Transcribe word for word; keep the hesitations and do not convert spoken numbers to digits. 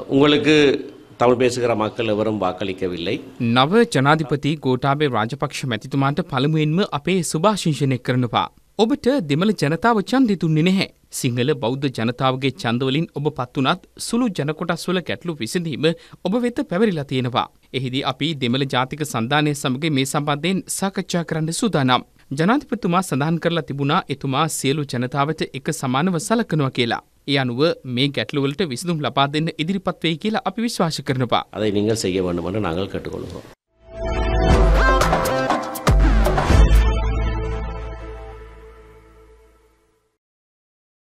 உங்களுக்கு தமிழ் பேசுகிற மக்கள் எவரும் வாக்களிக்கவில்லை. නව ජනාධිපති ගෝඨාභය රාජපක්ෂ මැතිතුමාට පළමුවෙන්ම අපේ සුභාශිංසනය කරනවා. ඔබට දෙමළ ජනතාව ඡන්දෙ දුන්නේ නැහැ. සිංහල බෞද්ධ ජනතාවගේ ඡන්දවලින් ඔබ පත් වුණත් සුළු ජන කොටස් වල ගැටලු විසඳීම ඔබ වෙත පැවරිලා තියෙනවා. එහිදී අපි දෙමළ ජාතික සන්ධානය සමග මේ සම්බන්ධයෙන් සාකච්ඡා කරන්න සූදානම්. ජනාධිපතිතුමා සඳහන් කරලා තිබුණා එතුමා සියලු ජනතාවට එක සමානව සලකනවා කියලා. ඒ අනුව මේ ගැටලු වලට විසඳුම් ලබා දෙන්න ඉදිරිපත් වෙයි කියලා අපි විශ්වාස කරනවා. அதை நீங்கள் செய்ய வேண்டும் என்று நாங்கள் கேட்டுக்கொள்கிறோம்.